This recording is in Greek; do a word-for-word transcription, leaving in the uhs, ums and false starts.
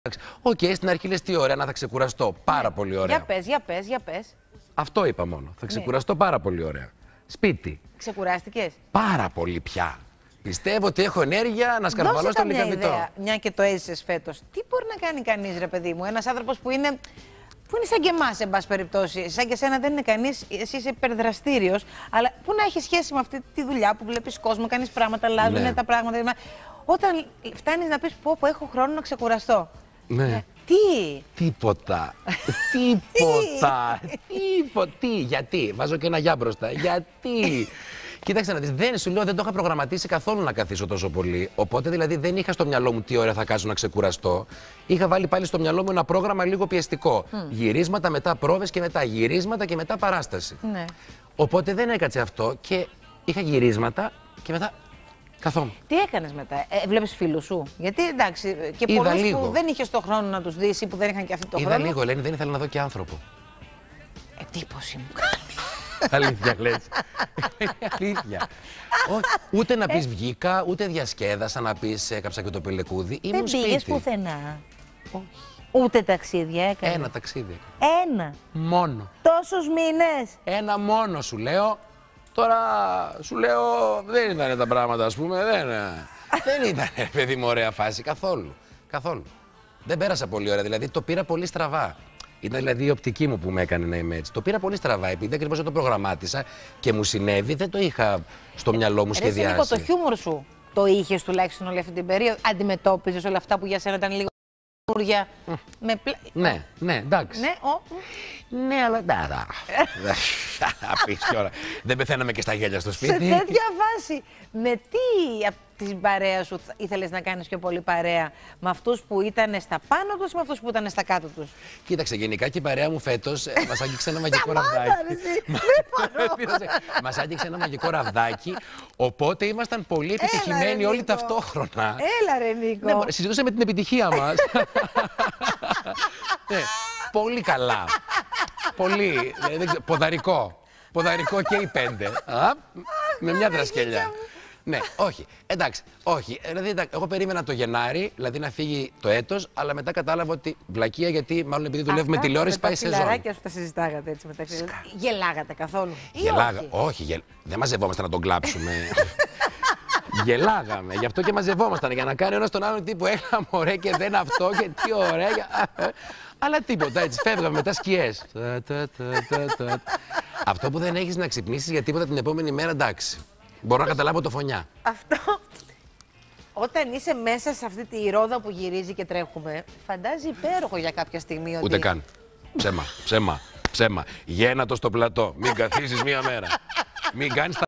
Οκ, okay, στην αρχή λες τι ωραία, να θα ξεκουραστώ. Πάρα ναι. πολύ ωραία. Για πες, για πες, για πες. Αυτό είπα μόνο. Θα ξεκουραστώ ναι. πάρα πολύ ωραία. Σπίτι. Ξεκουράστηκες? Πάρα πολύ πια. Πιστεύω ότι έχω ενέργεια να σκαρβαλώ στο λικαβιτό. Μια και το έζησες φέτος. Τι μπορεί να κάνει κανείς, ρε παιδί μου, ένας άνθρωπος που είναι, που είναι σαν και εμάς, εν πάση περιπτώσει. Σαν και εσένα δεν είναι κανείς, εσύ είσαι υπερδραστήριος, αλλά που να έχει σχέση με αυτή τη δουλειά που βλέπεις κόσμο, κάνεις πράγματα, αλλάζουν ναι. τα πράγματα. Όταν φτάνεις να πεις πω, πω έχω χρόνο να ξεκουραστώ. Ναι. Τι! Τίποτα. Τίποτα. Τίποτα. Τι, γιατί. Βάζω και ένα για μπροστά. Γιατί. Κοίταξε να δεις, δεν σου λέω, δεν το είχα προγραμματίσει καθόλου να καθίσω τόσο πολύ. Οπότε δηλαδή δεν είχα στο μυαλό μου τι ώρα θα κάτσω να ξεκουραστώ. Είχα βάλει πάλι στο μυαλό μου ένα πρόγραμμα λίγο πιεστικό. Mm. Γυρίσματα, μετά πρόβες και μετά γυρίσματα και μετά παράσταση. Ναι. Οπότε δεν έκατσε αυτό και είχα γυρίσματα και μετά καθόμουν. Τι έκανες μετά, ε, βλέπεις φίλους σου? Γιατί εντάξει, και πολλούς που δεν είχες το χρόνο να τους δεις ή που δεν είχαν και αυτή το Είδα χρόνο. Είδα λίγο, Ελένη, δεν ήθελα να δω και άνθρωπο. Εντύπωση μου κάνει. Αλήθεια λες. Αλήθεια. Ούτε να πεις βγήκα, ούτε διασκέδασα να πεις έκαψα και το πελεκούδι. Δεν πήγες πουθενά? Όχι. Ούτε ταξίδια έκανες? Ένα ταξίδι. Ένα. Μόνο. Τόσους μήνες? Ένα μόνο σου λέω. Τώρα σου λέω δεν ήταν τα πράγματα, ας πούμε. Δεν, δεν ήταν, παιδί μου, ωραία φάση καθόλου. Καθόλου. Δεν πέρασα πολύ ωραία, δηλαδή το πήρα πολύ στραβά. Ήταν δηλαδή η οπτική μου που με έκανε να είμαι έτσι. Το πήρα πολύ στραβά, επειδή ακριβώς δεν το προγραμμάτισα και μου συνέβη, δεν το είχα στο μυαλό μου σχεδιάσει. Ρε, Νίκο, το χιούμορ σου το είχες τουλάχιστον όλη αυτή την περίοδο? Αντιμετώπιζες όλα αυτά που για σένα ήταν λίγο καινούργια? Mm. Με πλα... Ναι, ναι, εντάξει. Ναι, ο... ναι αλλά εντάξει. Απίστευτο. Δεν πεθαίναμε και στα γέλια στο σπίτι. Σε τέτοια βάση. Με τι από την παρέα σου ήθελες να κάνεις πιο πολύ παρέα? Με αυτούς που ήταν στα πάνω τους ή με αυτούς που ήταν στα κάτω τους? Κοίταξε, γενικά και η παρέα μου φέτος μας άγγιξε ένα μαγικό ραβδάκι. Μας άγγιξε ένα μαγικό ραβδάκι, οπότε ήμασταν πολύ επιτυχημένοι όλοι ταυτόχρονα. Έλα ρε Νίκο. Ναι, συζητούσαμε την επιτυχία μας. Ναι, πολύ καλά. Πολύ. Ποδαρικό. Ποδαρικό και οι πέντε. Α, με μια δρασκελιά. Ναι, όχι. Εντάξει, όχι. Δηλαδή, εντάξει, εγώ περίμενα το Γενάρη, δηλαδή να φύγει το έτος, αλλά μετά κατάλαβα ότι βλακεία, γιατί μάλλον επειδή δουλεύουμε τηλεόραση πάει σε ζώνη. Τα φιλαράκια σου τα συζητάγατε έτσι μεταξύ σας? Γελάγατε καθόλου? Γελάγα... Όχι, όχι γελ... δεν μαζευόμαστε να τον κλάψουμε. Γελάγαμε, γι' αυτό και μαζευόμασταν, για να κάνει ένας τον άλλον τύπου έλα μωρέ και δεν αυτό και τι ωραία. Αλλά τίποτα, έτσι φεύγαμε μετά σκιές. Αυτό που δεν έχεις να ξυπνήσεις για τίποτα την επόμενη μέρα, εντάξει. Μπορώ να καταλάβω το φωνιά. Αυτό, όταν είσαι μέσα σε αυτή τη ρόδα που γυρίζει και τρέχουμε, φαντάζει υπέροχο για κάποια στιγμή ότι... Ούτε καν. Ψέμα, ψέμα, ψέμα. Γένατο στο πλατό. Μην καθίσεις μία μέρα. Μην κάνεις